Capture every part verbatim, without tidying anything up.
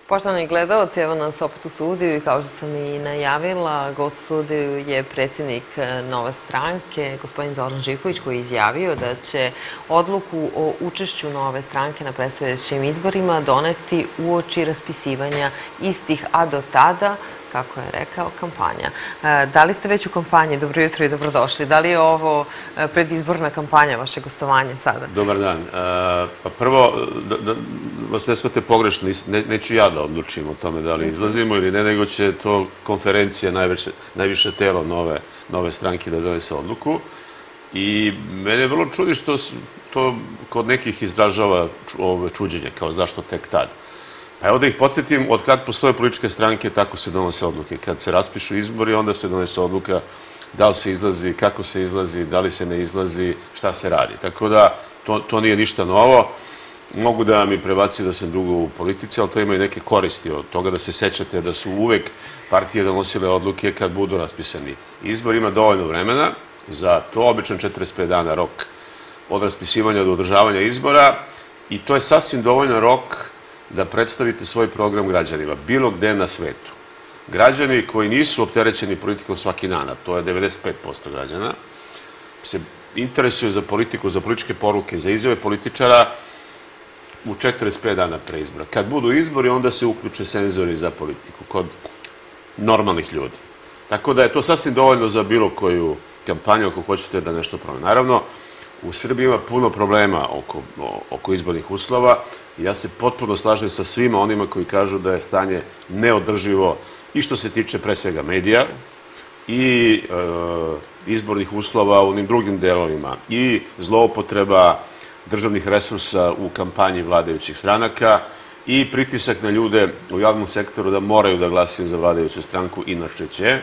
Poštovani gledalci, evo nas opet u studiju i kao što sam i najavila, gost u studiju je predsjednik Nove stranke, gospodin Zoran Živković, koji je izjavio da će odluku o učešću Nove stranke na predstojećim izborima doneti uoči raspisivanja istih, a do tada, kako je rekao, kampanja. Da li ste već u kampanji? Dobro jutro i dobrodošli. Da li je ovo predizborna kampanja, vaše gostovanje sada? Dobar dan. Pa prvo, da vas ne shvate pogrešno, neću ja da odlučim o tome da li izlazimo ili ne, nego će to konferencija, najviše telo Nove stranke da donese odluku. I mene vrlo čudi što to kod nekih izražava čuđenje, kao zašto tek tad. Pa evo da ih podsjetim, od kad postoje političke stranke, tako se donose odluke. Kad se raspišu izbori, onda se donese odluka da li se izlazi, kako se izlazi, da li se ne izlazi, šta se radi. Tako da, to nije ništa novo. Mogu da mi prebacuju da sam dugo u politici, ali to ima i neke koristi od toga da se sećate da su uvek partije donosile odluke kad budu raspisani. Izbor ima dovoljno vremena za to, obično četrdeset pet dana rok od raspisivanja do održavanja izbora i to je sasvim dovoljno rok da predstavite svoj program građanima, bilo gde na svetu. Građani koji nisu opterećeni politikom svaki dan, a to je devedeset pet posto građana, se interesuju za politiku, za političke poruke, za izjave političara u četrdeset pet dana pre izbora. Kad budu izbori, onda se uključe senzori za politiku, kod normalnih ljudi. Tako da je to sasvim dovoljno za bilo koju kampanju ako hoćete da nešto promene. Naravno, u Srbiji ima puno problema oko izbornih uslova i ja se potpuno slažem sa svima onima koji kažu da je stanje neodrživo i što se tiče pre svega medija i izbornih uslova u onim drugim delovima i zloupotreba državnih resursa u kampanji vladajućih stranaka i pritisak na ljude u javnom sektoru da moraju da glasaju za vladajuću stranku, inače će.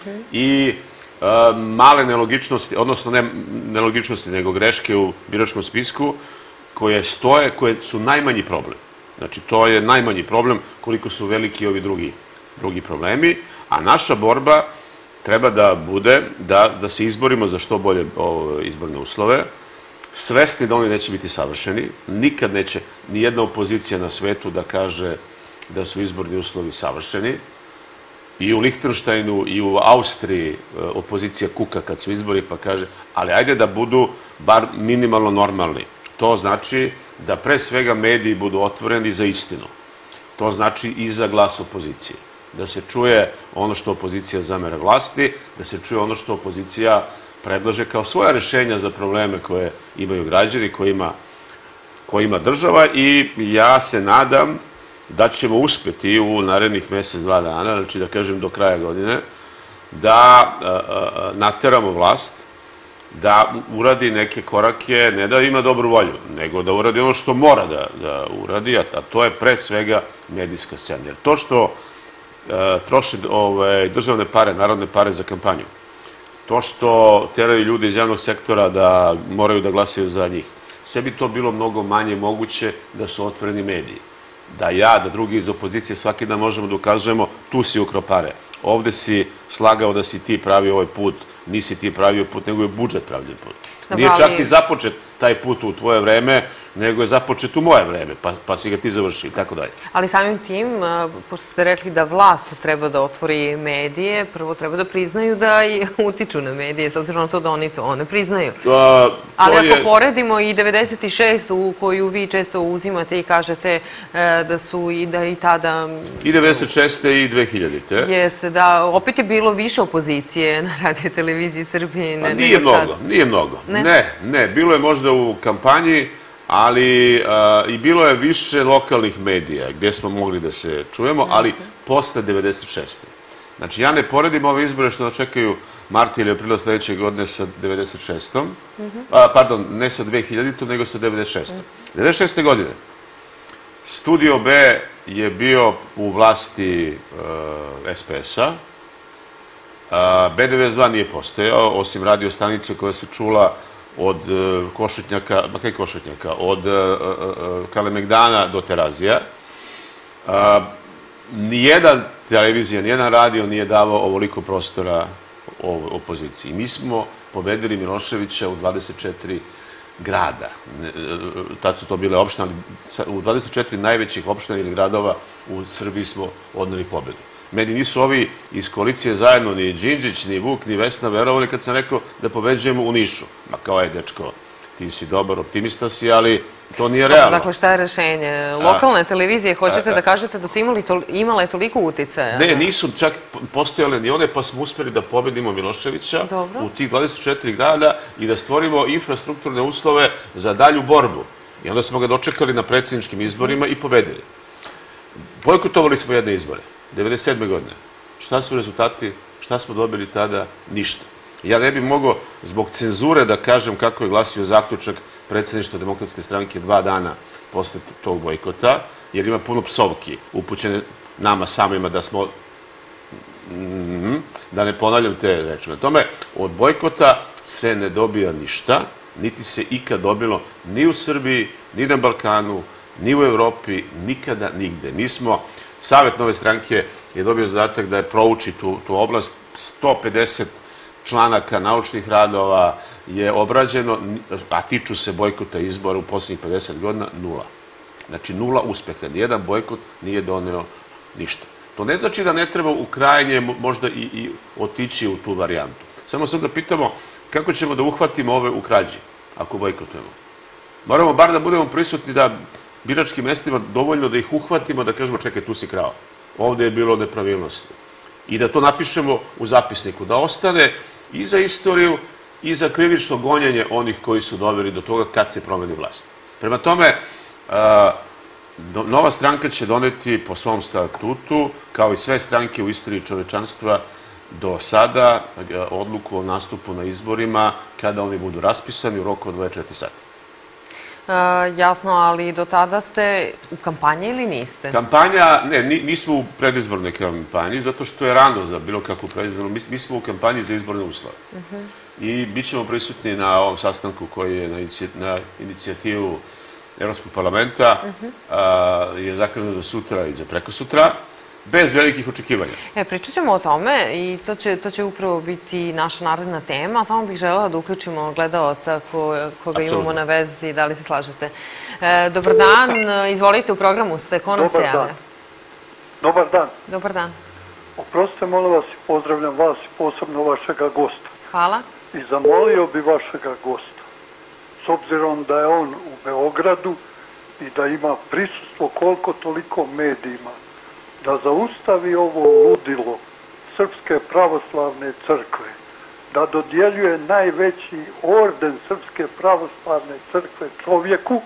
I male nelogičnosti, odnosno ne nelogičnosti, nego greške u biračkom spisku koje stoje, koje su najmanji problem. Znači, to je najmanji problem koliko su veliki ovi drugi problemi, a naša borba treba da bude da se izborimo za što bolje izborne uslove, svesni da oni neće biti savršeni, nikad neće ni jedna opozicija na svetu da kaže da su izborni uslovi savršeni. I u Lihtenštajnu i u Austriji opozicija kuka kad su izbori pa kaže, ali ajde da budu bar minimalno normalni. To znači da pre svega mediji budu otvoreni za istinu. To znači i za glas opozicije. Da se čuje ono što opozicija zamera vlasti, da se čuje ono što opozicija predlaže kao svoja rešenja za probleme koje imaju građani, koje ima država i ja se nadam da ćemo uspeti u narednih mesec, dva dana, znači da kažem do kraja godine, da nateramo vlast, da uradi neke korake, ne da ima dobru volju, nego da uradi ono što mora da uradi, a to je pre svega medijska scena. Jer to što troši državne pare, narodne pare za kampanju, to što teraju ljudi iz javnog sektora da moraju da glasaju za njih, sve bi to bilo mnogo manje moguće da su otvoreni mediji. Da ja, da drugi iz opozicije svaki dan možemo da ukazujemo tu si ukrao pare. Ovde si slagao da si ti pravio ovaj put, nisi ti pravio put, nego je budžet pravljen put. Nije čak ni započet taj put u tvoje vreme, nego je započet u moje vreme, pa si ga ti završio i tako dalje. Ali samim tim, pošto ste rekli da vlast treba da otvori medije, prvo treba da priznaju da i utiču na medije, s obzirom na to da oni to ne priznaju. Ali ako poredimo i devedeset šestu koju vi često uzimate i kažete da su i da i tada... I devedeset šeste i dve hiljadite. Jeste, da opet je bilo više opozicije na radio televiziji Srbije. Nije mnogo, nije mnogo. Ne, ne, bilo je možda u kampanji, ali i bilo je više lokalnih medija gdje smo mogli da se čujemo, ali posle devedeset šeste. Znači, ja ne poredim ove izbore što nas čekaju marta ili aprila sledeće godine sa devedeset šestom. Pardon, ne sa dve hiljaditom, nego sa devedeset šestom. devedeset šeste godine Studio B je bio u vlasti es pe es-a. be de ve es dva nije postojao, osim radio stanice koja se čula od Košutnjaka, ba kaj Košutnjaka, od Kalemegdana do Terazija. Nijedan televizija, nijedan radio nije davao ovoliko prostora opoziciji. Mi smo pobedili Miloševića u dvadeset četiri grada. Tad su to bile opštine, ali u dvadeset četiri najvećih opština ili gradova u Srbiji smo odneli pobedu. Meni nisu ovi iz koalicije zajedno, ni Đinđić, ni Vuk, ni Vesna verovali kad sam rekao da pobeđujemo u Nišu. Ma kao je, dečko, ti si dobar, optimista si, ali to nije realno. Dakle, šta je rešenje? Lokalne televizije, hoćete da kažete da su imale toliko uticaja? Ne, nisu čak postojale ni one, pa smo uspeli da pobedimo Miloševića u tih dvadeset četiri grada i da stvorimo infrastrukturne uslove za dalju borbu. I onda smo ga dočekali na predsjedničkim izborima i pobedili. Bojkotovali smo jedne izbore, devedeset sedme godine. Šta su rezultati? Šta smo dobili tada? Ništa. Ja ne bih mogao zbog cenzure da kažem kako je glasio zaključak predsjedništva Demokratske stranke dva dana posle tog bojkota, jer ima puno psovki upućene nama samima da smo, da ne ponavljam te reči. Na tome, od bojkota se ne dobija ništa, niti se ikad dobilo ni u Srbiji, ni na Balkanu, ni u Evropi, nikada, nigde. Mi smo, Savet Nove stranke je dobio zadatak da je prouči tu oblast, sto pedeset članaka naučnih radova je obrađeno, a tiču se bojkota izbora u posljednjih pedeset godina, nula. Znači, nula uspeha. Nijedan bojkot nije doneo ništa. To ne znači da ne treba u krajnje možda i otići u tu varijantu. Samo sad da pitamo kako ćemo da uhvatimo ove u krađi, ako bojkotujemo. Moramo bar da budemo prisutni da biračkim mestima dovoljno da ih uhvatimo, da kažemo čekaj, tu si krao. Ovde je bilo nepravilnosti. I da to napišemo u zapisniku, da ostane i za istoriju i za krivično gonjenje onih koji su doveli do toga kad se promeni vlast. Prema tome, Nova stranka će doneti po svom statutu, kao i sve stranke u istoriji čovečanstva do sada, odluku o nastupu na izborima kada oni budu raspisani u roku od dvadeset četiri sata. Jasno, ali do tada ste u kampanji ili niste? Kampanja, ne, nismo u predizbornoj kampanji, zato što je rano za bilo kakvu predizbornu. Mi smo u kampanji za izborne uslove. I bit ćemo prisutni na ovom sastanku koji je na inicijativu Evropskog parlamenta, je zakazano za sutra i za preko sutra, bez velikih očekivanja. Pričat ćemo o tome i to će upravo biti naša naredna tema. Samo bih želela da uključimo gledalca koga imamo na vezi. Da li se slažete? Dobar dan, izvolite, u programu ste. Ko nam se javlja? Dobar dan. Dobar dan. Oprostite, molim vas i pozdravljam vas i posebno vašega gosta. Hvala. I zamolio bi vašega gosta, s obzirom da je on u Beogradu i da ima prisustvo koliko toliko medijima, da zaustavi ovo ludilo Srpske pravoslavne crkve, da dodjeljuje najveći orden Srpske pravoslavne crkve čovjeku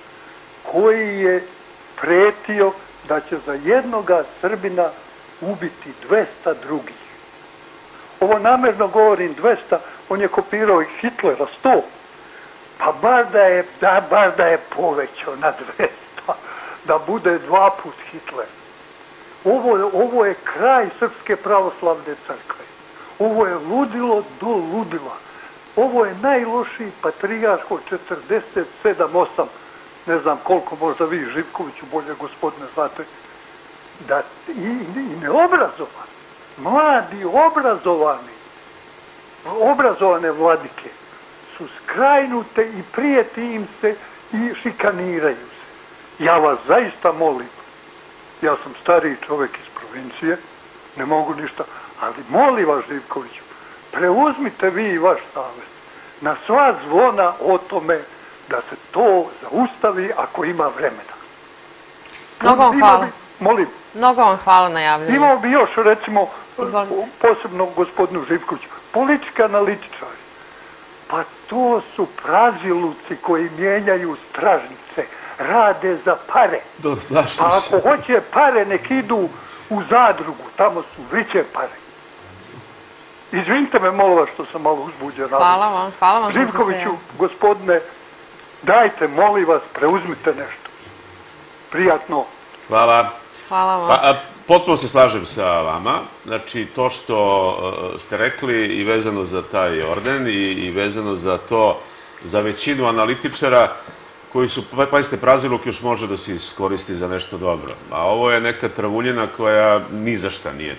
koji je pretio da će za jednoga Srbina ubiti dvesta drugih. Ovo namjerno govorim dvesta, on je kopirao i Hitlera sto, pa bar da je, da, bar da je povećao na dvesta, da bude dva put Hitler. Ovo, ovo je kraj Srpske pravoslavne crkve. Ovo je ludilo do ludila. Ovo je najlošiji patrijarh od četrdeset sedam osam, ne znam koliko, možda vi, Živkoviću, bolje gospodine, znate, da i, i neobrazovan, mladi, obrazovani, obrazovane vladike su skrajnute i prijeti im se i šikaniraju se. Ja vas zaista molim, ja sam stariji čovjek iz provincije, ne mogu ništa, ali molim vas, Živkoviću, preuzmite vi i vaš savez na sva zvona o tome da se to zaustavi ako ima vremena. Mnogo vam hvala. Molim. Mnogo vam hvala na javljanju. Imao bi još, recimo, posebno gospodinu Živkoviću, politički analitičari. Pa to su praziluci koji mijenjaju stražnice, rade za pare. Pa ako hoće pare, nek idu u zadrugu, tamo su vriće pare. Izvinite me, molim vas, što sam malo uzbuđen. Hvala vam, hvala vam. Živkoviću, gospodine, dajte, molim vas, preuzmite nešto. Prijatno. Hvala. Hvala vam. Potpuno se slažem sa vama. Znači, to što ste rekli i vezano za taj orden i vezano za to, za većinu analitičara koji su, pazite, praziluk još može da se iskoristi za nešto dobro. A ovo je neka travuljina koja ni za šta nije.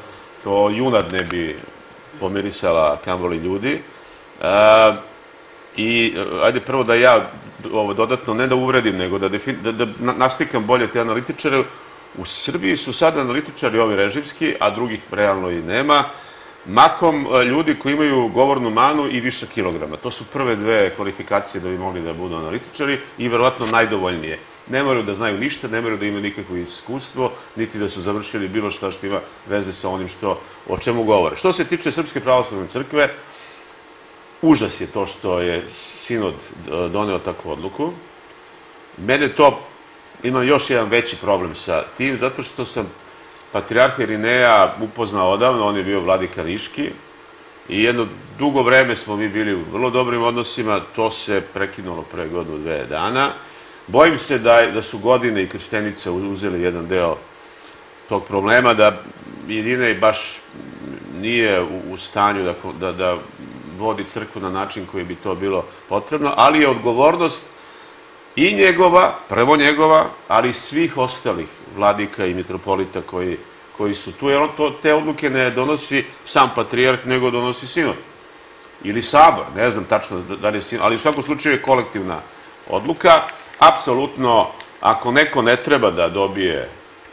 To junad ne bi pomirisala kamoli ljudi. I ajde prvo da ja dodatno, ne da uvredim, nego da naslikam bolje te analitičare. U Srbiji su sad analitičari ovi režimski, a drugih realno i nema, mahom ljudi koji imaju govornu manu i više kilograma. To su prve dve kvalifikacije da bi mogli da budu analitičari i verovatno najdovoljnije. Ne moraju da znaju ništa, ne moraju da imaju nikakvo iskustvo, niti da su završili bilo šta što ima veze sa onim što, o čemu govore. Što se tiče Srpske pravoslavne crkve, užas je to što je sinod doneo takvu odluku. Mene to, imam još jedan veći problem sa tim, zato što sam patrijarha Irineja upoznao odavno, on je bio vladika Niški i jedno dugo vreme smo mi bili u vrlo dobrim odnosima, to se prekinulo pre godinu dve dana. Bojim se da su godine i krštenice uzeli jedan deo tog problema, da Irinej baš nije u stanju da vodi crkvu na način koji bi to bilo potrebno, ali je odgovornost i njegova, prvo njegova, ali i svih ostalih vladika i mitropolita koji su tu, jer on te odluke ne donosi sam patrijarh, nego donosi sinod. Ili sabor, ne znam tačno da li je sinod, ali u svakom slučaju je kolektivna odluka. Apsolutno, ako neko ne treba da dobije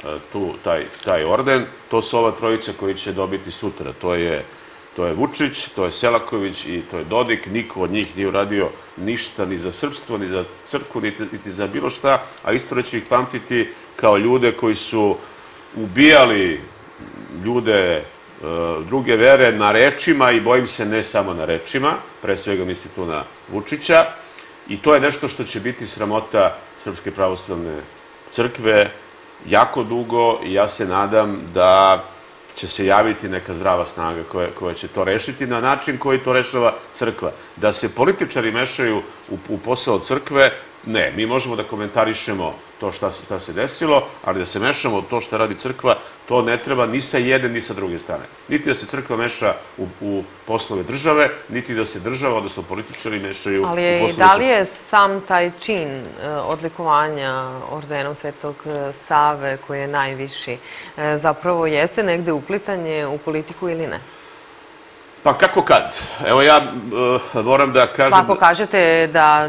taj orden, to su ova trojica koji će dobiti sutra. To je Vučić, to je Selaković i to je Dodik. Niko od njih nije uradio ništa ni za srpstvo, ni za crkvu, niti za bilo šta, a isto će ih pamtiti kao ljude koji su ubijali ljude druge vere na rečima i bojim se ne samo na rečima, pre svega misli tu na Vučića. I to je nešto što će biti sramota Srpske pravoslavne crkve jako dugo i ja se nadam da će se javiti neka zdrava snaga koja će to rešiti na način koji to rešava crkva. Da se političari mešaju u posao crkve, ne. Mi možemo da komentarišemo to šta se desilo, ali da se mešamo u to šta radi crkva, to ne treba ni sa jedne ni sa druge strane. Niti da se crkva meša u poslove države, niti da se država, odnosno političari, mešaju u poslove crkve. Ali da li je sam taj čin odlikovanja ordenom Svetog Save, koji je najviši, zapravo jeste negde uplitanje u politiku ili ne? Pa kako kad? Evo ja moram da kažem... Pa ako kažete da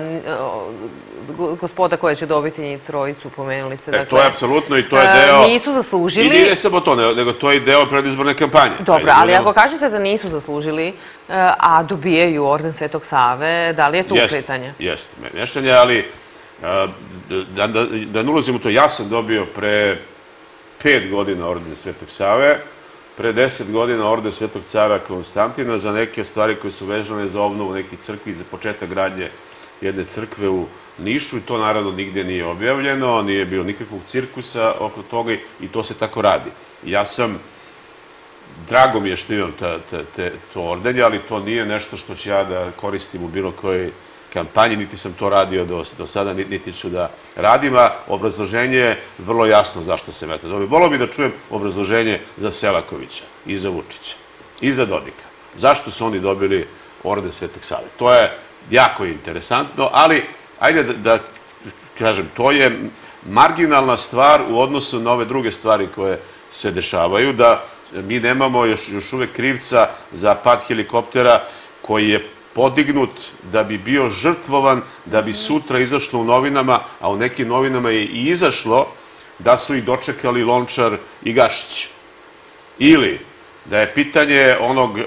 gospoda koja će dobiti trojicu, pomenuli ste, dakle... To je apsolutno i to je deo... Nisu zaslužili... I nije samo to, nego to je deo predizborne kampanje. Dobro, ali ako kažete da nisu zaslužili, a dobijaju orden Svetog Save, da li je to uplitanje? Jeste, mešanje, ali da ne ulazim u to, ja sam dobio pre pet godina orden Svetog Save, pre deset godina orden Svetog cara Konstantina za neke stvari koje su vezane za obnovu nekih crkvi, za početak gradnje jedne crkve u Nišu i to naravno nigde nije objavljeno, nije bilo nikakvog cirkusa oko toga i to se tako radi. Ja sam, drago mi je što imam to ordenje, ali to nije nešto što ću ja da koristim u bilo kojoj kampanji, niti sam to radio do sada, niti ću da radim, a obrazloženje je vrlo jasno zašto se meta dobio. Volio bih da čujem obrazloženje za Selakovića i za Vučića i za Dodika. Zašto su oni dobili orden Svetog Save? To je jako interesantno, ali ajde da kažem, to je marginalna stvar u odnosu na ove druge stvari koje se dešavaju, da mi nemamo još uvek krivca za pad helikoptera koji je podignut da bi bio žrtvovan, da bi sutra izašlo u novinama, a u nekim novinama je i izašlo da su ih dočekali Lončar i Gašić. Ili da je pitanje onog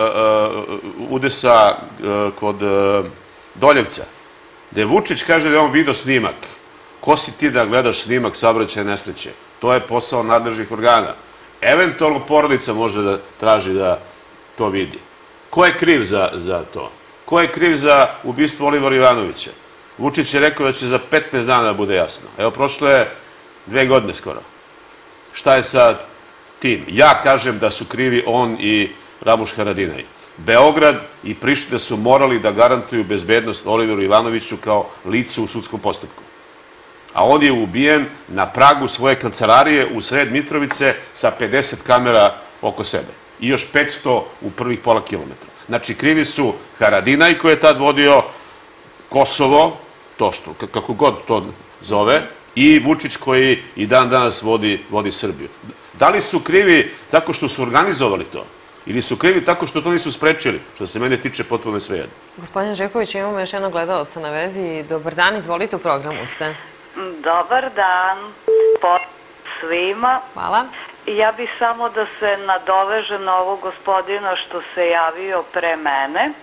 udesa kod Doljevca, gde Vučić kaže da je on video snimak. Ko si ti da gledaš snimak saobraćajne nesreće? To je posao nadležnih organa. Eventualno porodica može da traži da to vidi. Ko je kriv za to? Ko je kriv za ubistvo Olivera Ivanovića? Vučić je rekao da će za petnaest dana da bude jasno. Evo, prošlo je dve godine skoro. Šta je sa tim? Ja kažem da su krivi on i Ramuš Haradinaj. Beograd i Priština su morali da garantuju bezbednost Oliveru Ivanoviću kao licu u sudskom postupku. A on je ubijen na pragu svoje kancelarije u sred Mitrovice sa pedeset kamera oko sebe. I još petsto u prvih pola kilometra. Znači, krivi su Haradinaj koji je tad vodio Kosovo, to što, kako god to zove, i Vučić koji i dan danas vodi Srbiju. Da li su krivi tako što su organizovali to? Ili su krivi tako što to nisu sprečili, što se mene tiče potpuno svejedno. Gospodin Živković, imamo još jednog gledalca na vezi. Dobar dan, izvolite, u programu ste. Dobar dan, pozdrav svima. Hvala. Ja bih samo da se nadovežem na ovog gospodina što se javio pre mene.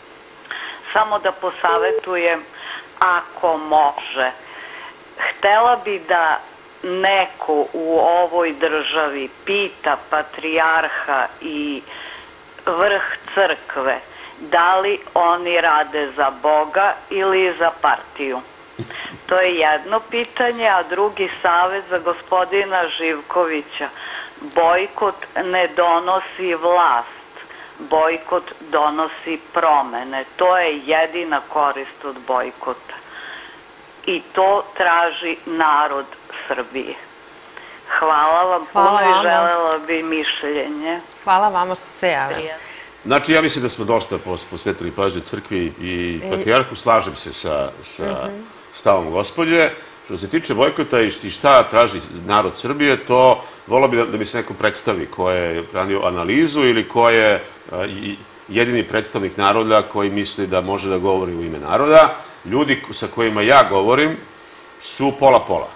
Samo da posavetujem, ako može. Htela bi da neko u ovoj državi pita patrijarha i vrh crkve da li oni rade za Boga ili za partiju. To je jedno pitanje, a drugi savjet za gospodina Živkovića. Bojkot ne donosi vlast, bojkot donosi promene. To je jedina korist od bojkota. I to traži narod Srbije. Hvala vam puno i želela bi mišljenje. Hvala vama što ste se javili. Znači, ja mislim da smo dosta posvetili pažnju crkvi i patrijarhu. Slažem se sa stavom gospođe. Što se tiče bojkota i šta traži narod Srbije, to volio bi da mi se neko predstavi ko je ranio analizu ili ko je jedini predstavnik naroda koji misli da može da govori u ime naroda. Ljudi sa kojima ja govorim su pola-pola.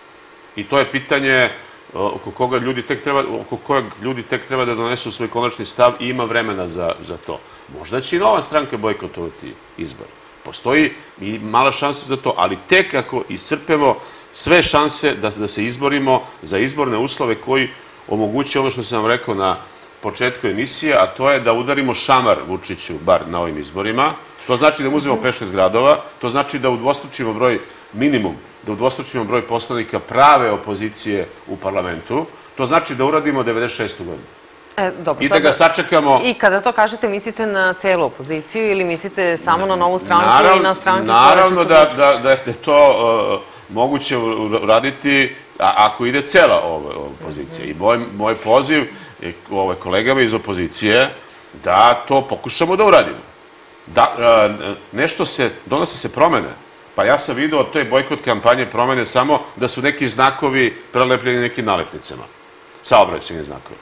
I to je pitanje oko koga ljudi tek treba, oko kojeg ljudi tek treba da donesu svoj konačni stav i ima vremena za, za to. Možda će i nova stranka bojkotovati izbor. Postoji i mala šansa za to, ali tek ako iscrpemo sve šanse da, da se izborimo za izborne uslove koji omogućuje ono što sam vam rekao na početku emisije, a to je da udarimo šamar Vučiću, bar na ovim izborima. To znači da mu uzmemo pešest gradova, to znači da udvostručimo broj, minimum, da udvostručimo broj poslanika prave opozicije u parlamentu, to znači da uradimo devedeset šestu godinu. E, dobro, I da ga sačekamo... I kada to kažete, mislite na celu opoziciju ili mislite samo na novu stranku Naravno, i na stranke koje naravno će se da, odlučiti? da, da je to uh, moguće uraditi a, ako ide cela ova opozicija. I moj, moj poziv je ove, kolegama iz opozicije da to pokušamo da uradimo. Da, uh, nešto se, donose se promene. Pa ja sam vidio od te bojkot kampanje promene samo da su neki znakovi prelepljeni nekim nalepnicama. Saobraćajni znakovi.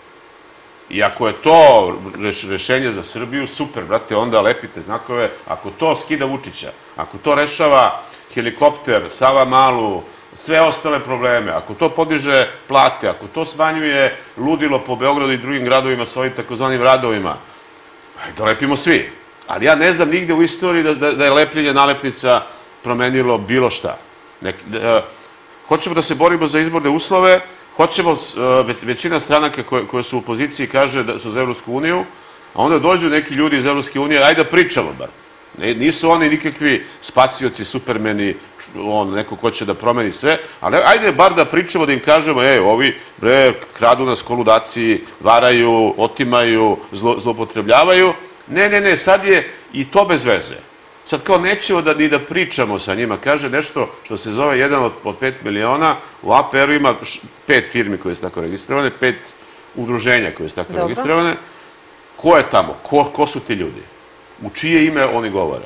I ako je to rešenje za Srbiju, super, brate, onda lepite znakove. Ako to skida Vučića, ako to rešava helikopter, Sava Malu, sve ostale probleme, ako to podiže plate, ako to smanjuje ludilo po Beogradu i drugim gradovima sa ovim takozvanim radovima, da lepimo svi. Ali ja ne znam nigde u istoriji da, da, da je lepljenje nalepnica promenilo bilo šta. Nek, uh, hoćemo da se borimo za izborne uslove, hoćemo, većina stranaka koje su u opoziciji kaže da su za Evropsku uniju, a onda dođu neki ljudi iz Evropske unije, ajde da pričamo bar. Nisu oni nikakvi spasioci, supermeni, on, neko ko će da promeni sve, ali ajde bar da pričamo, da im kažemo, ej, ovi, bre, kradu nas koludaciji, varaju, otimaju, zlo, zlopotrebljavaju. Ne, ne, ne, sad je i to bez veze. Sad kao nećemo da, ni da pričamo sa njima. Kaže nešto što se zove jedan od, od pet miliona. U A P R-u ima pet firmi koje su tako registrovane, pet udruženja koje su tako Dobro. registrovane. Ko je tamo? Ko, ko su ti ljudi? U čije ime oni govore?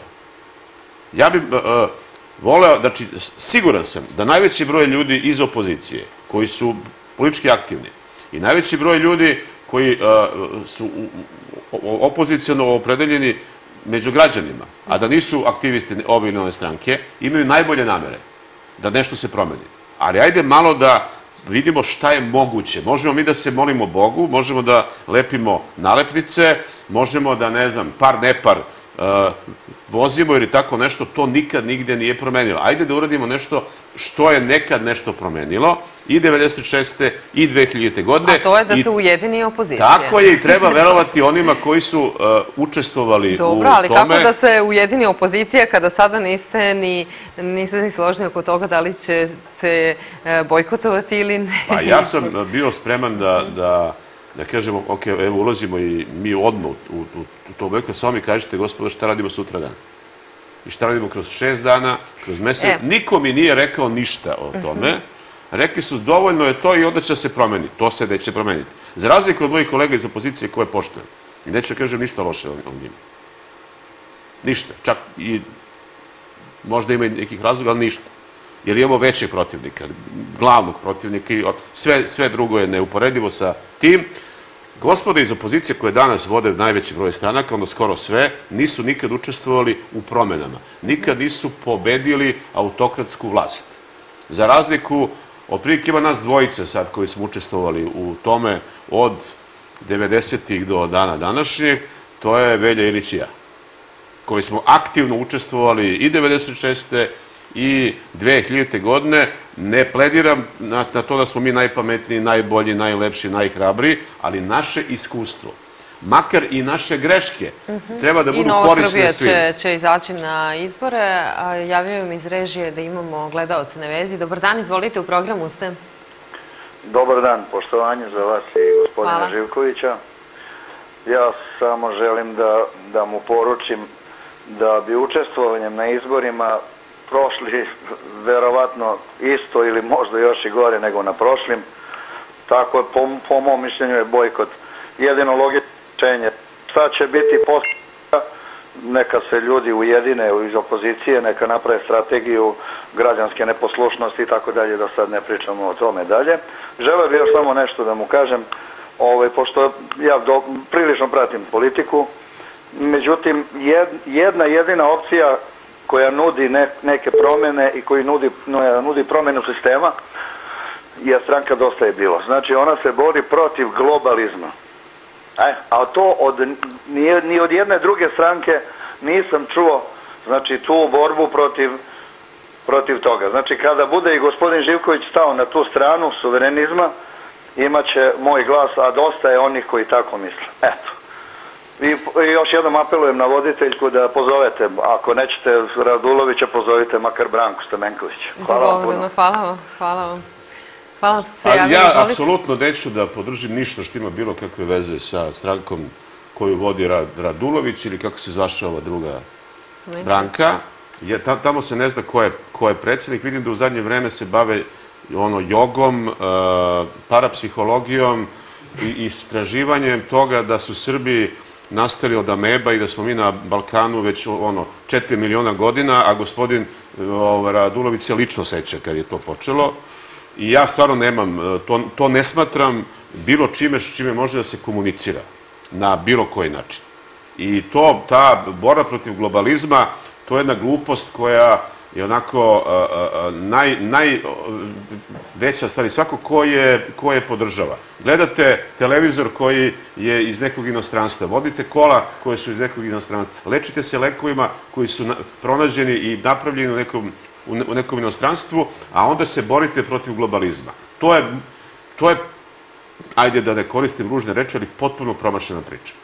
Ja bih uh, voleo, znači, siguran sam da najveći broj ljudi iz opozicije, koji su politički aktivni, i najveći broj ljudi koji uh, su opoziciono opredeljeni među građanima, a da nisu aktivisti ove ili one stranke, imaju najbolje namere da nešto se promeni. Ali ajde malo da vidimo šta je moguće. Možemo mi da se molimo Bogu, možemo da lepimo nalepnice, možemo da, ne znam, par nepar uh, vozimo ili tako nešto, to nikad nigde nije promenilo. Ajde da uradimo nešto što je nekad nešto promenilo i devedeset šeste i dve hiljadite godine. A to je da se ujedini opozicija. Tako je i treba verovati onima koji su uh, učestvovali Dobro, u tome. ali kako da se ujedini opozicija kada sada niste ni, niste ni složni oko toga da li će se uh, bojkotovati ili ne? Pa ja sam bio spreman da, da, da kažemo, ok, evo ulazimo i mi odmah u, u, u to bojkot, samo mi kažete, gospodo, šta radimo sutra dan? I šta radimo kroz šest dana, kroz mesec. E. Niko mi nije rekao ništa o tome. Uh -huh. Rekli su, dovoljno je to i onda će se promeni. To se neće promeniti. Za razliku od mojih kolega iz opozicije koje poštujem. I neće kažem ništa loše o njima. Ništa. Čak i možda ima i nekih razloga, ali ništa. Jer imamo većeg protivnika, glavnog protivnika i sve, sve drugo je neuporedivo sa tim. Gospoda iz opozicije koje danas vode najveći broj stranaka, ono skoro sve, nisu nikad učestvovali u promenama. Nikad nisu pobedili autokratsku vlast. Za razliku, otprilike ima nas dvojice sad koji smo učestvovali u tome od devedesetih do dana današnjeg, to je Velja Ilić i ja, koji smo aktivno učestvovali i devedeset šeste i dve hiljadite. godine. Ne plediram na, na to da smo mi najpametniji, najbolji, najlepši, najhrabriji, ali naše iskustvo, makar i naše greške, treba da budu korisne svima. I Nova Srbija će, će izaći na izbore. Javljaju mi iz režije da imamo gledaoce na vezi. Dobar dan, izvolite, u programu ste. Dobar dan, poštovanje za vas i gospodina Hvala. Živkovića. Ja samo želim da, da mu poručim da bi učestvovanjem na izborima prošli verovatno isto ili možda još i gore nego na prošlim. Tako je, po, po mom mišljenju je bojkot jedino logično rešenje. Šta će biti posle? Neka se ljudi ujedine iz opozicije, neka naprave strategiju građanske neposlušnosti i tako dalje, da sad ne pričamo o tome dalje. Želeo bih još samo nešto da mu kažem, ovaj, pošto ja do, prilično pratim politiku, međutim jedna jedina opcija koja nudi ne, neke promene i koji nudi, no, nudi promenu sistema je stranka Dosta je bilo. Znači ona se bori protiv globalizma. E, a to od, ni, ni od jedne druge stranke nisam čuo, znači, tu borbu protiv, protiv toga. Znači kada bude i gospodin Živković stao na tu stranu suverenizma, imaće moj glas, a dosta je onih koji tako misle. Eto. I, i još jednom apelujem na voditeljku da pozovete, ako nećete Radulovića, pozovite makar Branku Stamenkovića. Hvala vam puno. Hvala vam, hvala vam. Hvala vam što se javili, izvolite. Ja apsolutno neću da podržim ništa što ima bilo kakve veze sa strankom koju vodi Radulović ili kako se zvaše ova druga Branka. Je, tamo se ne zna ko je, ko je predsjednik. Vidim da u zadnje vreme se bave ono jogom, uh, parapsihologijom i istraživanjem toga da su Srbi nastali od ameba i da smo mi na Balkanu već ono četiri miliona godina, a gospodin o, Radulović se lično seća kad je to počelo. I ja stvarno nemam, to, to ne smatram bilo čime što čime može da se komunicira na bilo koji način. I to, ta borba protiv globalizma, to je jedna glupost koja je onako uh, uh, naj, najveća stvar i svako ko je, ko je podržava. Gledate televizor koji je iz nekog inostranstva, vodite kola koje su iz nekog inostranstva, lečite se lekovima koji su na, pronađeni i napravljeni u nekom, u, u nekom inostranstvu, a onda se borite protiv globalizma. To je, to je, ajde da ne koristim ružne reči, ali potpuno promašena priča.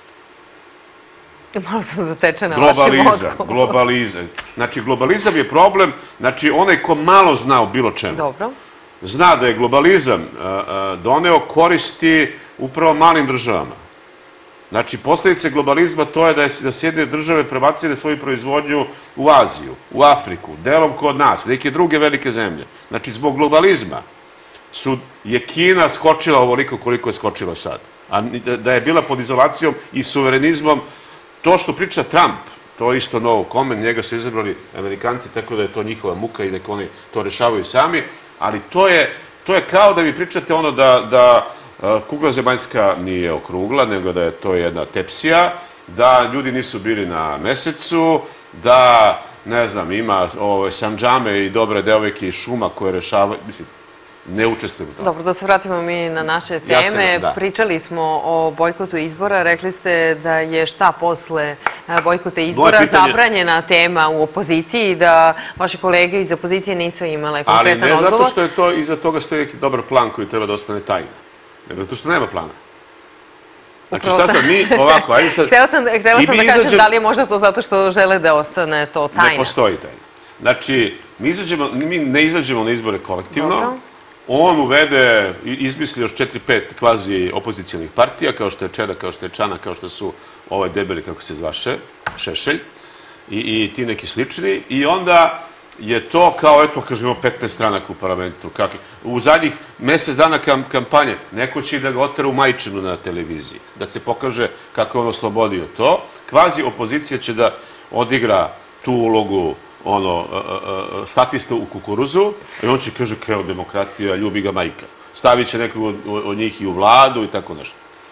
Malo sam zatečena vašim odgovorom. Globalizam. Znači, globalizam je problem, znači, onaj ko malo zna o bilo čemu. Dobro. Zna da je globalizam doneo koristi upravo malim državama. Znači, posljedice globalizma to je da, je, da sjedne države prebacile svoju proizvodnju u Aziju, u Afriku, delom kod nas, neke druge velike zemlje. Znači, zbog globalizma su, je Kina skočila ovoliko koliko je skočila sad. A da je bila pod izolacijom i suverenizmom. To što priča Trump, to je isto novo komen, njega su izabrali Amerikanci, tako da je to njihova muka i nek oni to rešavaju sami, ali to je, to je kao da mi pričate ono da, da kugla zemaljska nije okrugla, nego da je to jedna tepsija, da ljudi nisu bili na mesecu, da, ne znam, ima ove sandžame i dobre devojke iz šuma koje rešavaju, mislim, ne učestvujem u tome. Dobro, da se vratimo mi na naše teme. Pričali smo o bojkotu izbora. Rekli ste da je šta posle bojkota izbora zabranjena tema u opoziciji, da vaše kolege iz opozicije nisu imale konkretan odgovor. Ali ne zato što je to, iza toga stoji neki dobar plan koji treba da ostane tajna. Nego zato što nema plana. Znači šta sad mi ovako, ajde sad... Htela sam da kažem da li je možda to zato što žele da ostane to tajna. Ne postoji tajna. Znači, mi ne izađemo na izbore kolektivno. On uvede, izmisli još četiri, pet kvazi opozicijalnih partija, kao što je Čeda, kao što je Čana, kao što su ovaj debeli, kako se zvaše, Šešelj, i, i ti neki slični. I onda je to kao, eto, kažemo, petnaest stranaka u parlamentu. Kako, u zadnjih mesec dana kam, kampanje, neko će da ga otera u majčinu na televiziji, da se pokaže kako je on oslobodio to. Kvazi opozicija će da odigra tu ulogu ono, statista u kukuruzu, i on će kaže, kao demokratija, ljubi ga majka. Stavit će nekog od njih i u vladu i tako nešto.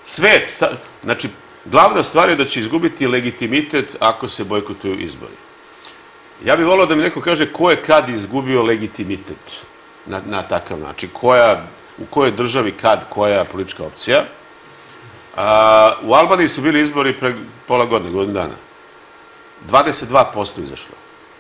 Svet, znači, glavna stvar je da će izgubiti legitimitet ako se bojkotuju izbori. Ja bih volio da mi neko kaže ko je kad izgubio legitimitet na, na takav način, koja, u kojoj državi kad koja politička opcija. A, u Albaniji su bili izbori pre pola godine, godinu dana. dvadeset dva posto izašlo.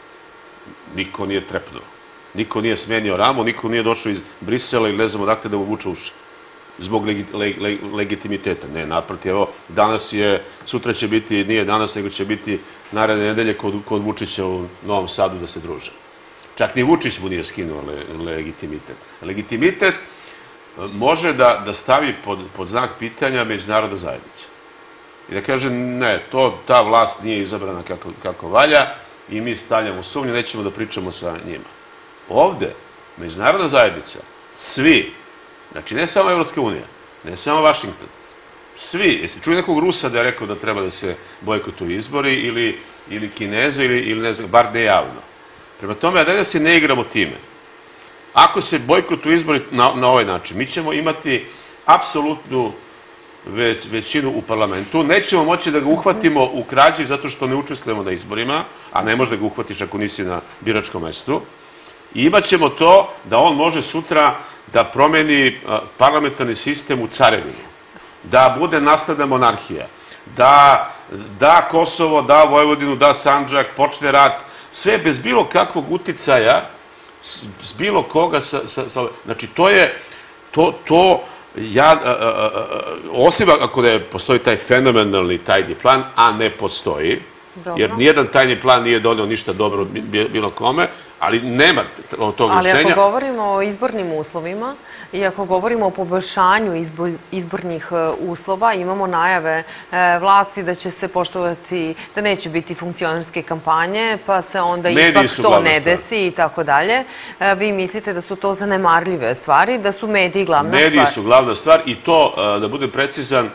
Niko nije trepnuo. Niko nije smenio ramu, niko nije došao iz Brisela ili ne znamo dakle da mu vuče uši. Zbog legi, leg, leg, legitimiteta. Ne, naprotiv, evo, danas je, sutra će biti, nije danas, nego će biti naredne nedelje kod, kod Vučića u Novom Sadu da se druže. Čak ni Vučić mu nije skinuo le, legitimitet. Legitimitet može da, da stavi pod, pod znak pitanja međunarodna zajednica. I da kaže, ne, to, ta vlast nije izabrana kako, kako valja i mi stavljamo sumnju, nećemo da pričamo sa njima. Ovde, međunarodna zajednica, svi, znači ne samo Evropska unija, ne samo Vašington, svi, jeste čuli nekog Rusa da je rekao da treba da se bojkotuju izbori ili, ili Kineza ili, ili ne znam, bar ne javno. Prema tome, a da se ne igramo time. Ako se bojkotuju izbori na, na ovaj način, mi ćemo imati apsolutnu već, većinu u parlamentu. Nećemo moći da ga uhvatimo u krađi zato što ne učestvujemo na izborima, a ne može da ga uhvatiš ako nisi na biračkom mestu. I imat ćemo to da on može sutra da promeni parlamentarni sistem u carevinu, da bude nasledna monarhija, da da Kosovo, da Vojvodinu, da Sandžak, počne rat, sve bez bilo kakvog uticaja, s bilo koga, sa, sa, sa, znači to je, to, to, ja, a, a, a, osim ako ne postoji taj fenomenalni tajni plan, a ne postoji, dobro. Jer nijedan tajni plan nije donio ništa dobro bilo kome, ali nema tog rešenja. Ali ako govorimo o izbornim uslovima i ako govorimo o poboljšanju izbornih uslova, imamo najave vlasti da će se poštovati, da neće biti funkcionerske kampanje, pa se onda ipak to ne desi i tako dalje. Vi mislite da su to zanemarljive stvari, da su mediji glavna stvar? Mediji su glavna stvar i to, da budem precizan,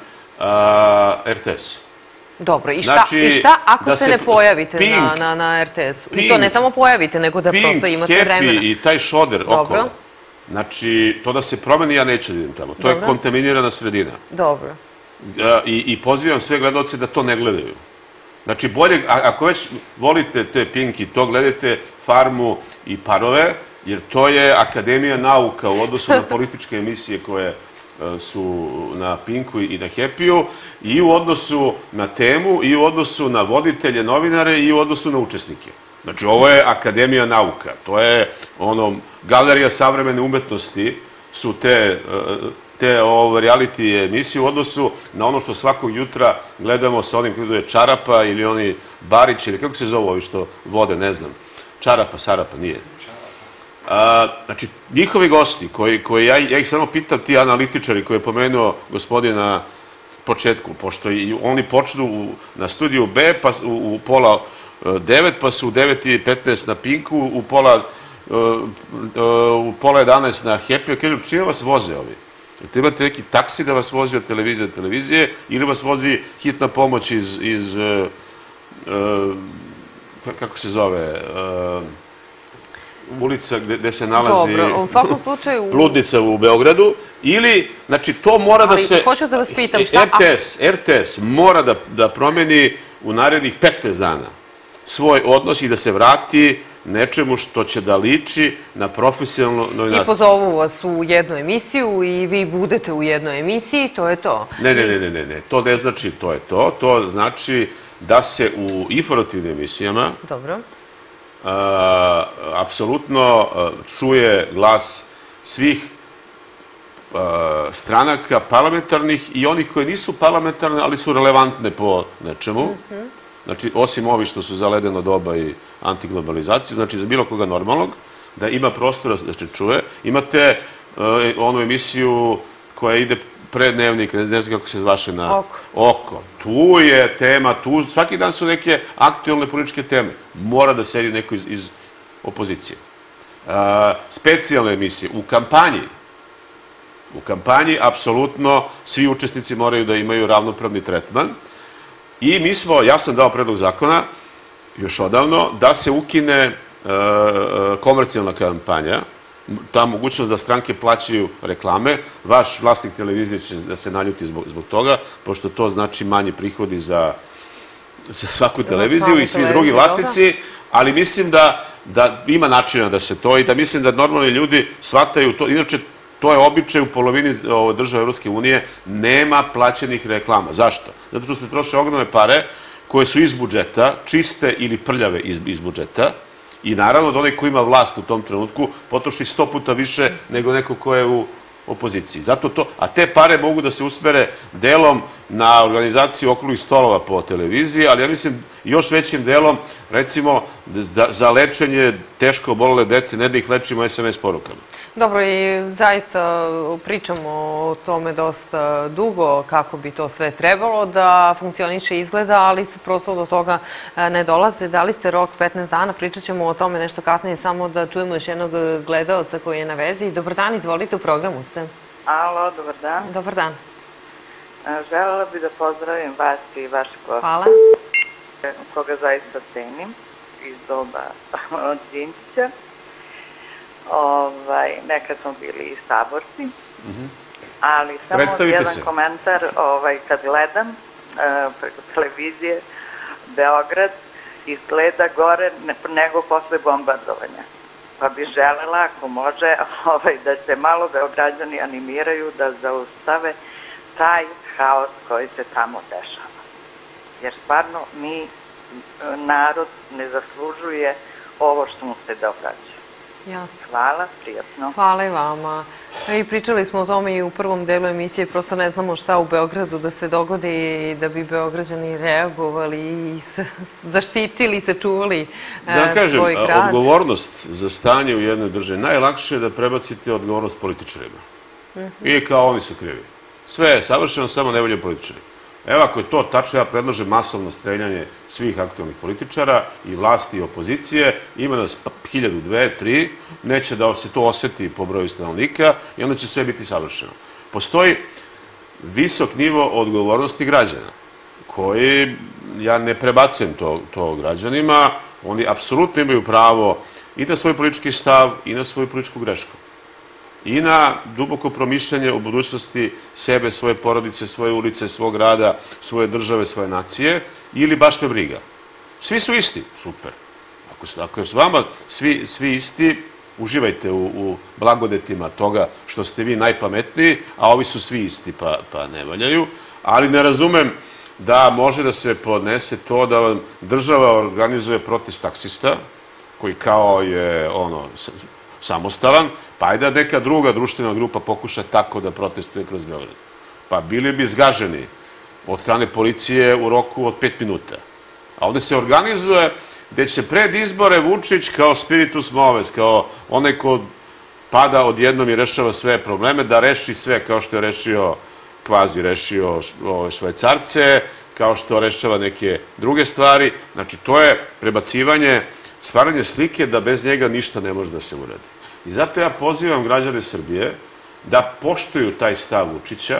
R T S. Dobro, i šta, znači, i šta ako se, se ne pojavite Pink, na, na, na R T S-u? I to ne samo pojavite, nego da Pink, prosto imate Happy vremena. I taj šoder Dobro. Okolo. Znači, to da se promeni, ja neću da idem tamo. To Dobro. Je kontaminirana sredina. Dobro. I, I pozivam sve gledalce da to ne gledaju. Znači, bolje, ako već volite te Pink i to, gledajte Farmu i Parove, jer to je akademija nauka u odnosu na političke emisije koje su na Pinku i na Happy-u, i u odnosu na temu, i u odnosu na voditelje, novinare, i u odnosu na učesnike. Znači, ovo je akademija nauka. To je ono, galerija savremene umetnosti su te, te ovo, reality emisije u odnosu na ono što svakog jutra gledamo sa onim koji zove Čarapa ili oni Barić, ili kako se zove ovi što vode, ne znam. Čarapa, Sarapa, nije. A, znači, njihovi gosti, koji, koji ja, ja ih samo pitam, ti analitičari koji je pomenuo gospodin na početku, pošto i oni počnu u, na studiju B, pa u, u pola devet, pa su u devet i petnaest na Pinku, u pola, uh, uh, u pola jedanaest na Happy. Kažem, čije vas voze ovi? Imate neki taksi da vas vozi od televizije do televizije ili vas vozi hitna pomoć iz, iz uh, uh, kako se zove, uh, ulica gde se nalazi Dobro, u svakom slučaju Ludnica u Beogradu, ili, znači, to mora da se... Ali hoću da vas pitam šta... R T S, R T S mora da, da promeni u narednih petnaest dana svoj odnos i da se vrati nečemu što će da liči na profesionalno novinarstvo. I pozovu vas u jednu emisiju i vi budete u jednoj emisiji, to je to. Ne, ne, ne, ne, ne, ne, to ne znači to je to. To znači da se u informativnim emisijama Dobro. Uh, apsolutno uh, čuje glas svih uh, stranaka parlamentarnih i onih koje nisu parlamentarne, ali su relevantne po nečemu. Mm-hmm. Znači, osim ovi što su za ledeno doba i antiglobalizaciju, znači za bilo koga normalnog, da ima prostora da se čuje. Imate uh, onu emisiju koja ide prednevnik, ne znam kako se zvaše na Oko. Oko. Tu je tema, tu svaki dan su neke aktualne političke teme. Mora da sedi neko iz, iz opozicije. Uh, specijalne emisije. U kampanji, u kampanji apsolutno svi učesnici moraju da imaju ravnopravni tretman. I mi smo, ja sam dao predlog zakona, još odavno, da se ukine uh, komercijalna kampanja ta mogućnost da stranke plaćaju reklame. Vaš vlasnik televizije će da se naljuti zbog toga, pošto to znači manji prihodi za svaku televiziju i svi drugi vlasnici, ali mislim da ima načina da se to i da mislim da normalni ljudi shvataju to. Inače, to je običaj u polovini država Evropske unije, nema plaćenih reklama. Zašto? Zato što se troše ogromne pare koje su iz budžeta, čiste ili prljave iz budžeta, i naravno da onaj ko ima vlast u tom trenutku potroši sto puta više nego neko ko je u opoziciji. Zato to, a te pare mogu da se usmere delom na organizaciju okruglih stolova po televiziji, ali ja mislim još većim delom, recimo, za lečenje teško obolele dece, ne da ih lečimo es em es porukama. Dobro, i zaista pričamo o tome dosta dugo kako bi to sve trebalo da funkcioniše, izgleda, ali se prosto do toga ne dolaze. Dali ste rok petnaest dana, pričat ćemo o tome nešto kasnije, samo da čujemo još jednog gledalca koji je na vezi. Dobar dan, izvolite, u programu ste. Alo, dobar dan. Dobar dan. Želela bih da pozdravim vas i vaše goste. Hvala. Koga zaista cenim iz doba od Đinđića. Nekad smo bili i saborci, ali samo jedan komentar, kad gledam preko televizije Beograd izgleda gore nego posle bombardovanja. Pa bih želela, ako može, da se malo Beograđani animiraju da zaustave taj haos koji se tamo dešava. Jer stvarno mi, narod, ne zaslužuje ovo što mu se događa. Hvala, prijatno. Hvala i vama. I pričali smo o tome i u prvom delu emisije, prosto ne znamo šta u Beogradu da se dogodi da bi Beograđani reagovali i zaštitili i sačuvali svoj grad. Da kažem, odgovornost za stanje u jednoj državi, najlakše je da prebacite odgovornost političarima. I kao oni su krivi. Sve je savršeno, samo ne volje političari. Evo, ako je to tačno, ja predlažem masovno streljanje svih aktualnih političara i vlasti i opozicije. Ima nas hiljadu, dve, tri, neće da se to oseti po broju stanovnika i onda će sve biti savršeno. Postoji visok nivo odgovornosti građana, koji, ja ne prebacujem to građanima, oni apsolutno imaju pravo i na svoj politički stav i na svoju političku grešku. I na duboko promišljanje o budućnosti sebe, svoje porodice, svoje ulice, svog grada, svoje države, svoje nacije, ili baš me briga. Svi su isti, super. Ako je s vama svi isti, uživajte u blagodetima toga što ste vi najpametniji, a ovi su svi isti pa ne valjaju, ali ne razumem da može da se podnese to da vam država organizuje protest taksista, koji kao je ono samostalan, pa ajde da neka druga društvena grupa pokuša tako da protestuje kroz Beograd. Pa bili bi zgaženi od strane policije u roku od pet minuta. A ovde se organizuje gde će pred izbore Vučić kao spiritus moves, kao onaj ko pada odjednom i rešava sve probleme, da reši sve kao što je rešio, kvazi rešio Švajcarce, kao što rešava neke druge stvari. Znači, to je prebacivanje, stvaranje slike da bez njega ništa ne može da se uradi. I zato ja pozivam građane Srbije da poštuju taj stav Vučića,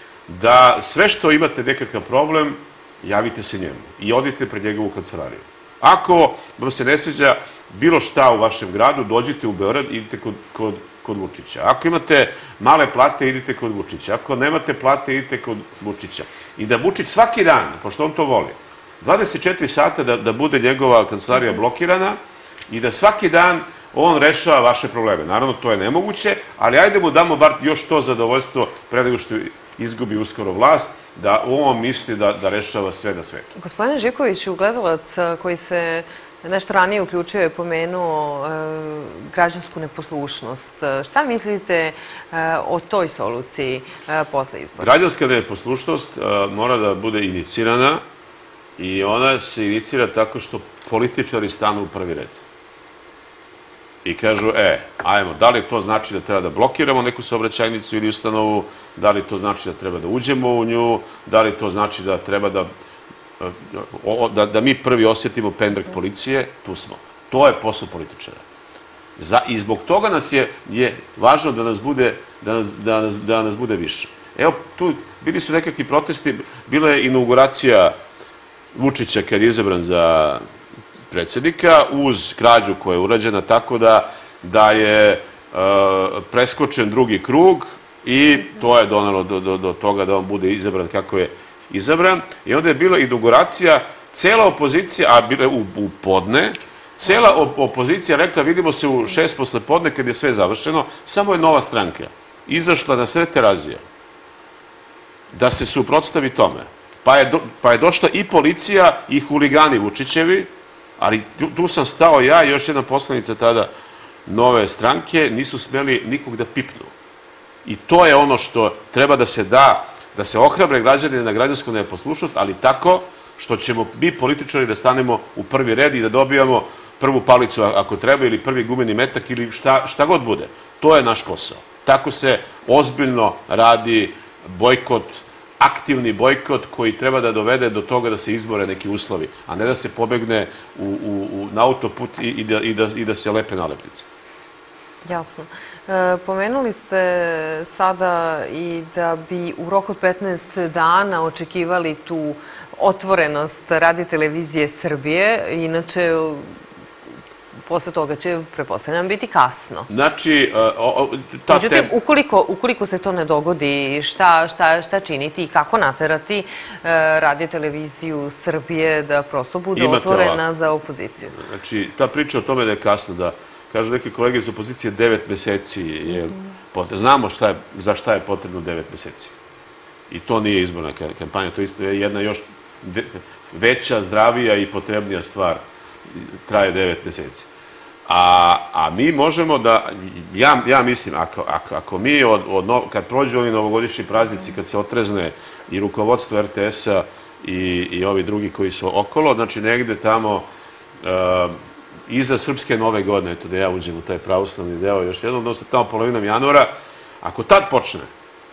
da sve što imate nekakav problem, javite se njemu i odite pred njegovu kancelariju. Ako vam se ne sviđa bilo šta u vašem gradu, dođite u Beograd i idite kod Vučića. Ako imate male plate, idite kod Vučića. Ako nemate plate, idite kod Vučića. I da Vučić svaki dan, pošto on to voli, dvadeset četiri sata da bude njegova kancelarija blokirana i da svaki dan on rešava vaše probleme. Naravno, to je nemoguće, ali ajde mu damo bar još to zadovoljstvo pre nego što izgubi uskoro vlast, da on misli da rešava sve na svetu. Gospodine Živkoviću, gledalac koji se nešto ranije uključio je pomenuo građansku neposlušnost. Šta mislite o toj soluciji posle izbora? Građanska neposlušnost mora da bude inicirana i ona se inicira tako što političari stanu u prvi red. I kažu, e, ajmo, da li to znači da treba da blokiramo neku saobraćajnicu ili ustanovu, da li to znači da treba da uđemo u nju, da li to znači da treba da da mi prvi osjetimo pendrek policije, tu smo. To je posao političara. I zbog toga nas je važno da nas bude više. Evo, tu bili su nekakvi protesti, bila je inauguracija Vučića kad je izabran za predsjednika uz krađu koja je urađena tako da je preskočen drugi krug i to je donelo do toga da on bude izabran kako je izabran. I onda je bila inauguracija, cela opozicija, a bila je u podne, cela opozicija rekla vidimo se u šest posle podne kad je sve završeno, samo je Nova stranka izašla na sred Terazija da se suprotstavi tome. Pa je došla i policija i huligani Vučićevi, ali tu sam stao ja i još jedna poslanica tada Nove stranke, nisu smeli nikog da pipnu. I to je ono što treba da se da, da se ohrabre građani na građansku neposlušnost, ali tako što ćemo mi političari da stanemo u prvi red i da dobijamo prvu palicu ako treba ili prvi gumeni metak ili šta god bude. To je naš posao. Tako se ozbiljno radi bojkot, aktivni bojkot koji treba da dovede do toga da se izbore neki uslovi, a ne da se pobegne na autoput i da se lepe nalepnice. Jasno. Pomenuli ste sada i da bi u roku od petnaest dana očekivali tu otvorenost Radio-televizije Srbije. Inače, posle toga će, prepostavljam, biti kasno. Znači, ta tema... Međutim, ukoliko se to ne dogodi, šta činiti i kako naterati Radio-televiziju Srbije da prosto bude otvorena za opoziciju? Znači, ta priča o tome da je kasno, da kažu neke kolege iz opozicije, devet meseci je potrebno. Znamo za šta je potrebno devet meseci. I to nije izborna kampanja, to isto je jedna još veća, zdravija i potrebnija stvar. Traje devet meseci. A mi možemo da, ja mislim, ako mi, kad prođu ovi novogodišnji praznici, kad se otrezne i rukovodstvo er te es-a i ovi drugi koji su okolo, znači negde tamo iza Srpske nove godine, eto da ja uđem u taj pravoslavni deo još jednom, odnosno tamo polovinom januara, ako tad počne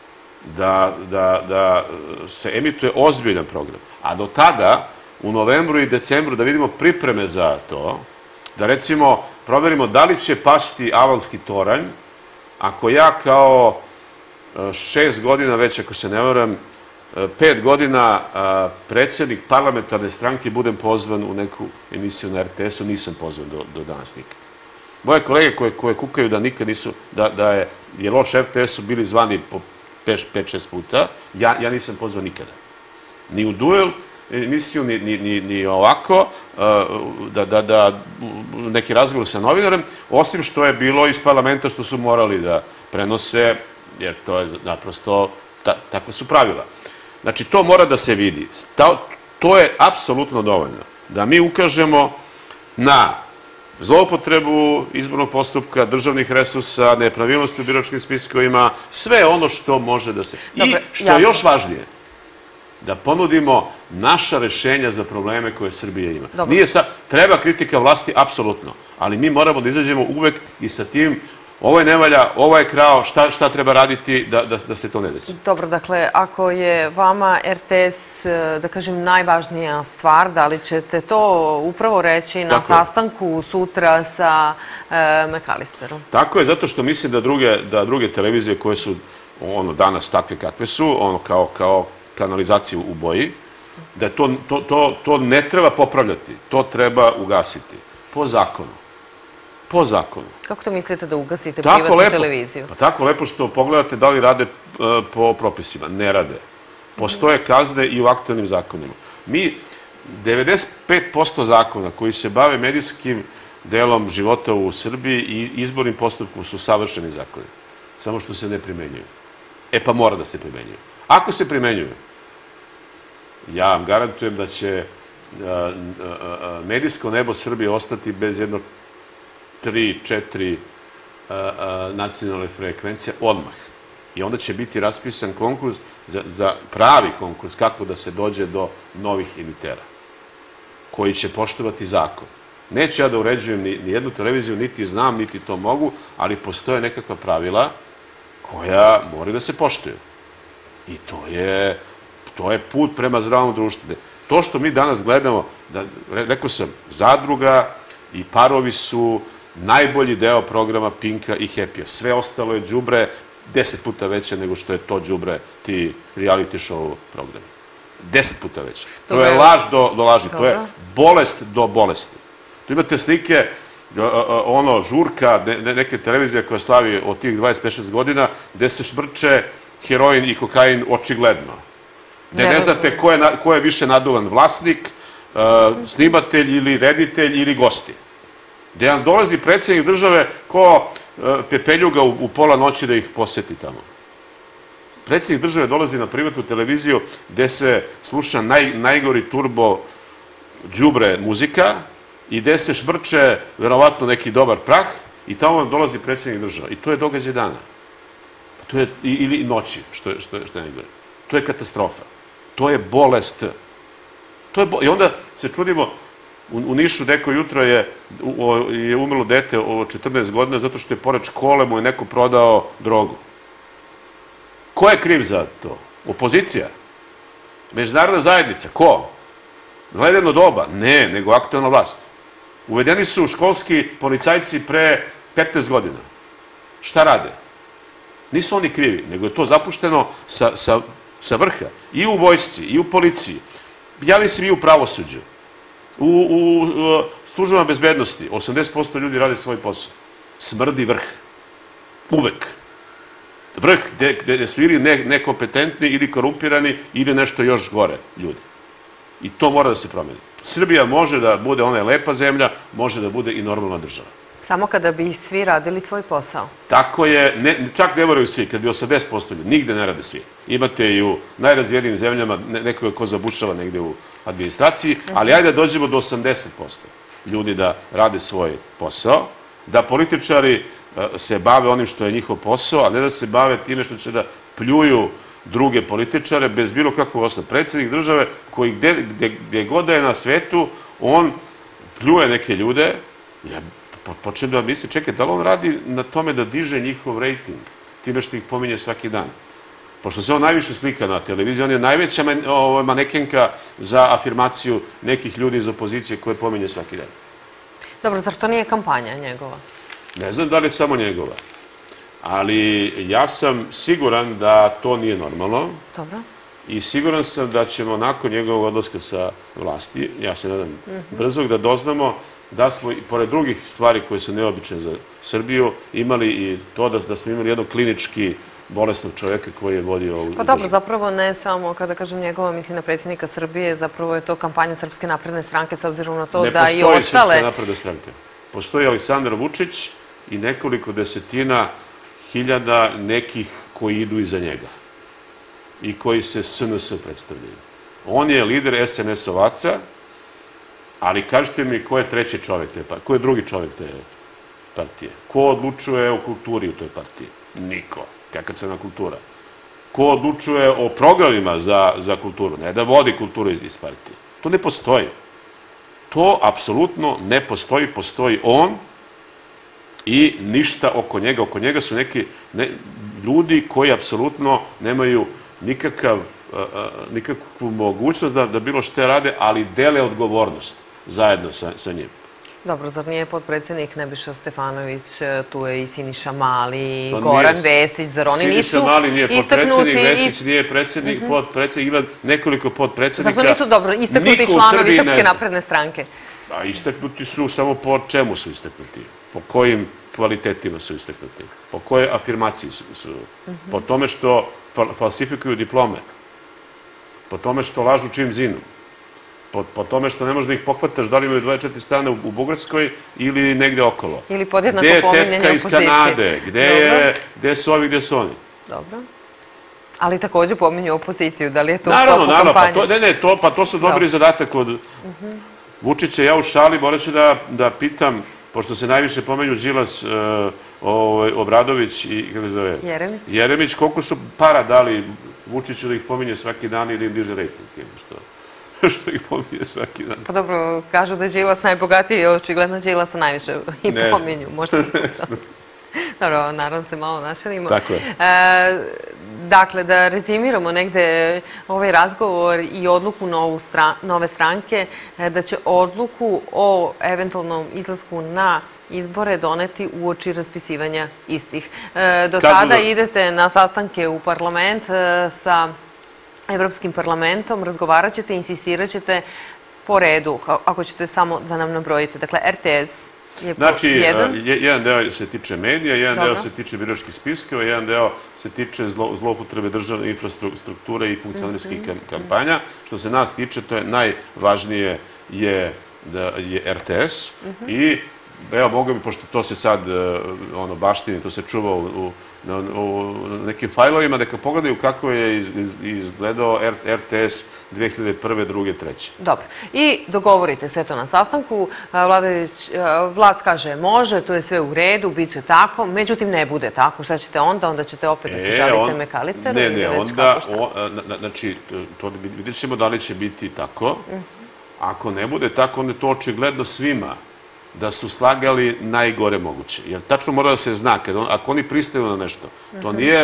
da se emituje ozbiljan program, a do tada, u novembru i decembru, da vidimo pripreme za to, da recimo proverimo da li će pasti Avalski toranj, ako ja kao šest godina, već ako se ne varam, pet godina predsjednik parlamentarne stranke budem pozvan u neku emisiju na er te es-u, nisam pozvan do danas nikad. Moje kolege koje kukaju da nikad nisu, da je loš er te es-u bili zvani po pet šest puta, ja nisam pozvan nikada. Ni u duel emisiju, ni ovako, da neki razgovor sa novinarem, osim što je bilo iz parlamenta što su morali da prenose, jer to je naprosto, takve su pravila. Znači, to mora da se vidi. To je apsolutno dovoljno. Da mi ukažemo na zloupotrebu izbornog postupka, državnih resursa, nepravilnosti u biračkim spiskovima, sve ono što može da se... I što je još važnije, da ponudimo naša rešenja za probleme koje Srbija ima. Treba kritika vlasti, apsolutno, ali mi moramo da izađemo uvek i sa tim ovo je nevalja, ovo je krao, šta treba raditi da se to ne desi. Dobro, dakle, ako je vama er te es, da kažem, najvažnija stvar, da li ćete to upravo reći na sastanku sutra sa Mekalisterom? Tako je, zato što mislim da druge televizije koje su danas takve kakve su, ono kao kanalizaciju u boji, da to ne treba popravljati, to treba ugasiti. Po zakonu. Po zakonu. Kako to mislite da ugasite privatnu televiziju? Pa tako lepo što pogledate da li rade po propisima. Ne rade. Postoje kazne i u aktualnim zakonima. Mi, devedeset pet posto zakona koji se bave medijskim delom života u Srbiji i izbornim postupkom su savršeni zakoni. Samo što se ne primenjuju. E pa mora da se primenjuju. Ako se primenjuju, ja vam garantujem da će medijsko nebo Srbije ostati bez jednog tri, četiri nacionalne frekvencije odmah. I onda će biti raspisan konkurs za pravi konkurs kako da se dođe do novih emitera koji će poštovati zakon. Neću ja da uređujem ni jednu televiziju, niti znam, niti to mogu, ali postoje nekakva pravila koja moraju da se poštuju. I to je put prema zdravom društvu. To što mi danas gledamo, rekao sam, zadruga i parovi su najbolji deo programa Pinka i Happy-a. Sve ostalo je đubre deset puta veće nego što je to đubre ti reality show programi. Deset puta veće. To je laž do laži. To je bolest do bolesti. Tu imate slike ono, žurka, neke televizije koja slavi od tih dvadeset pet šest godina, gde se švrče heroin i kokain očigledno. Gde ne znate ko je više naduvan vlasnik, snimatelj ili reditelj ili gosti. Gde vam dolazi predsjednik države ko pepeljuga u pola noći da ih poseti tamo. Predsjednik države dolazi na privatnu televiziju gde se sluša najgori turbo đubre muzika i gde se švrče verovatno neki dobar prah i tamo vam dolazi predsjednik države. I to je događaj dana. Ili noći, što je najgore. To je katastrofa. To je bolest. I onda se čudimo, u Nišu neko jutro je umrlo dete od četrnaest godina zato što je pored škole mu je neko prodao drogu. Ko je kriv za to? Opozicija? Međunarodna zajednica? Ko? Gledano doba? Ne, nego aktualna vlast. Uvedeni su školski policajci pre petnaest godina. Šta rade? Nisu oni krivi, nego je to zapušteno sa vrha. I u vojsci, i u policiji. Ja mislim i u pravosuđu. U službama bezbednosti osamdeset posto ljudi rade svoj posao. Smrdi vrh. Uvek. Vrh gde su ili nekompetentni, ili korumpirani, ili nešto još gore ljudi. I to mora da se promeni. Srbija može da bude, ona je lepa zemlja, može da bude i normalna država. Samo kada bi svi radili svoj posao. Tako je, čak ne moraju svi, kad bi osamdeset posto ljudi, nigde ne rade svi. Imate i u najrazvijenijim zemljama nekoga ko zabušava negde u administraciji, ali ajde da dođemo do osamdeset posto ljudi da rade svoj posao, da političari se bave onim što je njihov posao, a ne da se bave time što će da pljuju druge političare bez bilo kakvog osnova. Predsjednik države koji gde god da je na svetu, on pljuje neke ljude, ja počnem da misli, čekaj, da li on radi na tome da diže njihov rejting, time što ih pominje svaki dan? Pošto se on najviše slika na televiziji, on je najveća manekenka za afirmaciju nekih ljudi iz opozicije koje pominje svaki dan. Dobro, zar to nije kampanja njegova? Ne znam da li je samo njegova, ali ja sam siguran da to nije normalno. Dobro. I siguran sam da ćemo nakon njegovog odlaska sa vlasti, ja se nadam brzog, da doznamo da smo, pored drugih stvari koje su neobične za Srbiju, imali i to da smo imali jednog klinički bolesnog čoveka koji je vodio ovu državu. Pa dobro, zapravo ne samo, kada kažem njegova, mislim na predsjednika Srbije, zapravo je to kampanja Srpske napredne stranke, s obzirom na to da i ostale... Ne postoji Srpska napredna stranka. Postoji Aleksandar Vučić i nekoliko desetina hiljada nekih koji idu iza njega i koji se S N S predstavljaju. On je lider S N S-ovaca, ali kažite mi ko je treći čovek te partije, ko je drugi čovek te partije? Ko odlučuje o kulturi u toj partiji? Niko. Kakva crna kultura. Ko odlučuje o programima za kulturu? Ne da vodi kulturu iz partije. To ne postoji. To apsolutno ne postoji. Postoji on i ništa oko njega. Oko njega su neki ljudi koji apsolutno nemaju nikakvu mogućnost da bilo što rade, ali dele odgovornost zajedno sa njim. Dobro, zar nije potpredsjednik Nebojša Stefanović, tu je i Siniša Mali, Goran Vesić, zar oni nisu istaknuti... Siniša Mali nije potpredsjednik, Vesić nije predsjednik, potpredsjednik, ima nekoliko potpredsjednika. Zato nisu dobro istaknuti članovi Srpske napredne stranke. Istaknuti su samo po čemu su istaknuti, po kojim kvalitetima su istaknuti, po kojoj afirmaciji su, po tome što falsifikuju diplome, po tome što lažu čim zinu, po tome što ne možeš da ih pohvataš da li imaju dvadeset četiri stana u Bugarskoj ili negde okolo. Ili podjednako pominjanje opozicije. Gde je tetka iz Kanade, gde su ovi, gde su oni. Dobro. Ali također pominju opoziciju, da li je to u sklopu kampanje? Naravno, naravno, ne, ne, pa to su dobri zadatak od Vučića. Ja u šali morat ću da pitam, pošto se najviše pomenju Đilas, Obradović i, kako se zove? Jeremić. Jeremić, koliko su para dali Vučiću da ih pominje svaki dan ili im diže rejting, što? Što ih pominje svaki dan. Pa dobro, kažu da je Đilas najbogatiji i očigledno Đilasa najviše i pominju. Ne znam. Dobro, naravno se malo našalimo. Tako je. Dakle, da rezimiramo negde ovaj razgovor i odluku nove stranke, da će odluku o eventualnom izlasku na izbore doneti uoči raspisivanja istih. Do tada idete na sastanke u parlament sa Evropskim parlamentom, razgovarat ćete, insistirat ćete po redu, ako ćete samo da nam nabrojite. Dakle, R T S, Znači, jedan deo se tiče medija, jedan deo se tiče biračkih spiskova, jedan deo se tiče zloupotrebe državne infrastrukture i funkcionarskih kampanja. Što se nas tiče, to je najvažnije je er te es i evo, mogu mi, pošto to se sad baštini, to se čuva u nekim fajlovima, neka pogledaju kako je izgledao er te es dve hiljade prve, druge, treće. Dobro. I dogovorite sve to na sastanku. Vlast kaže može, to je sve u redu, bit će tako, međutim ne bude tako. Šta ćete onda? Onda ćete opet da se žalite Mekalisteru? Ne, ne, onda, znači, vidjet ćemo da li će biti tako. Ako ne bude tako, onda je to očigledno svima da su slagali najgore moguće. Jer tačno mora da se zna, ako oni pristaju na nešto, to nije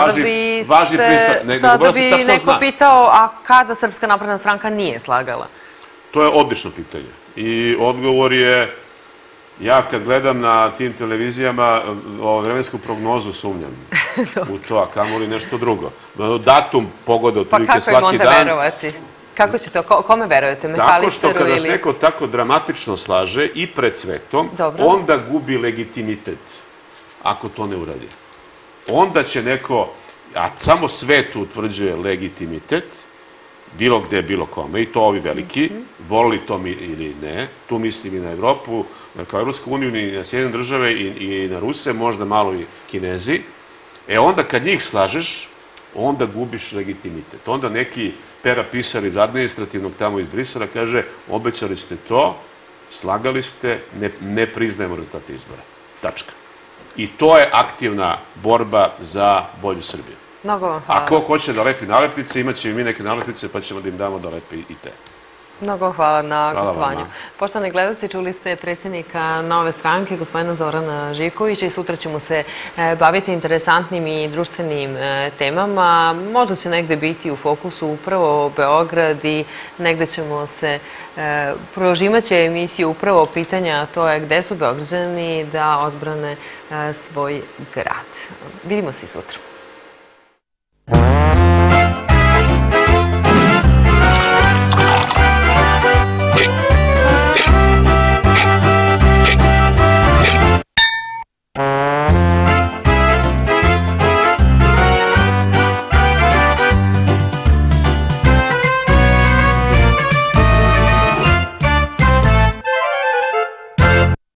važi pristat. Sada bi neko pitao, a kada Srpska napredna stranka nije slagala? To je odlično pitanje. I odgovor je, ja kad gledam na tim televizijama, vremensku prognozu sumnjam u to, a kamoli nešto drugo. Datum pogode otprilike svaki dan. Pa kako im onda verovati? Kako ćete, kome verujete? Mekalisteru ili... Tako što kada se neko tako dramatično slaže i pred svetom, onda gubi legitimitet, ako to ne uradi. Onda će neko, a samo svetu utvrđuje legitimitet, bilo gde, bilo kome, i to ovi veliki, volili to mi ili ne, tu mislim i na Evropu, kao Evropsku uniju, i na Sjedinjene države, i na Ruse, možda malo i Kinezi, e onda kad njih slažeš, onda gubiš legitimitet. Onda neki Pera pisar iz administrativnog tamo iz Brisela kaže obećali ste to, slagali ste, ne priznajemo rezultate izbora. Tačka. I to je aktivna borba za bolju Srbiju. Mnogo vam hvala. Ako hoće da lepi nalepnice, imat ćemo mi neke nalepnice pa ćemo da im damo da lepi i te. Mnogo hvala na gostovanju. Poštovani gledalci, čuli ste predsjednika Nove stranke, gospodina Zorana Živkovića, i sutra ćemo se baviti interesantnim i društvenim temama. Možda će negde biti u fokusu upravo Beograd i negde ćemo se prožimaće emisiju upravo pitanja, to je gde su Beograđani da odbrane svoj grad. Vidimo se i sutra.